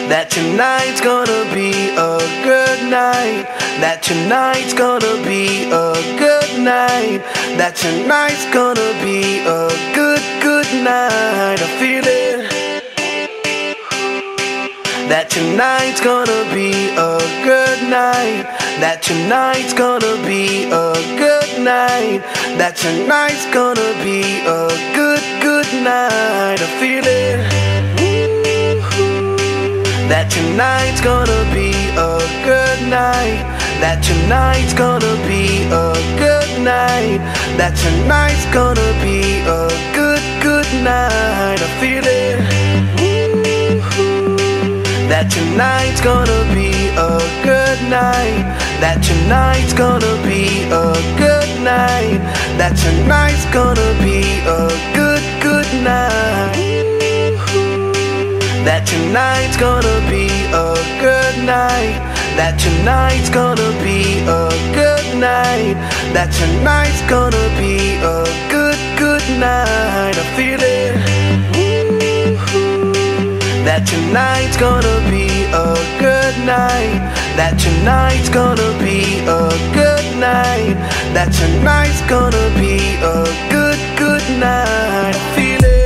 that tonight's gonna be a good night, that tonight's gonna be a good night, that tonight's gonna be a good night. I feel it. That tonight's gonna be a good night, that tonight's gonna be a good night, that tonight's gonna be a good night. I feel it. That tonight's gonna be a good night, that tonight's gonna be a good night, that tonight's gonna be a good night. I feel it. That tonight's gonna be a good night, that tonight's gonna be a good night, that tonight's gonna be a good night. That tonight's gonna be a good night, that tonight's gonna be a good night, that tonight's gonna be a good night. I feel it. That tonight's gonna be a good night, that tonight's gonna be a good night, that tonight's gonna be a good night. I feel it.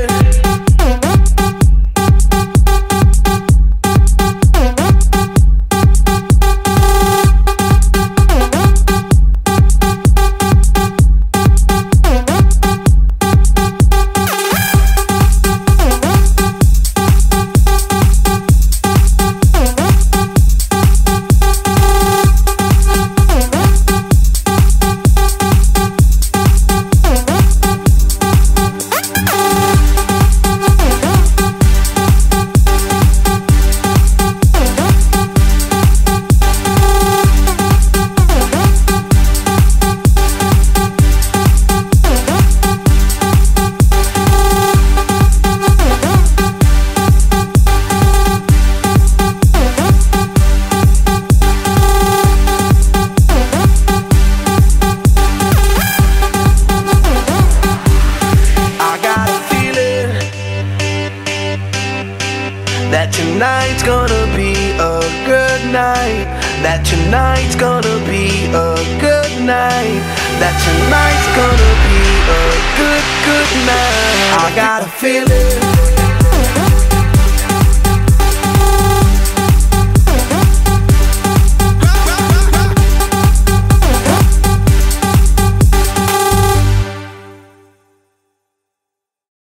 That tonight's gonna be a good night, that tonight's gonna be a good night, that tonight's gonna be a good night. I got a feeling.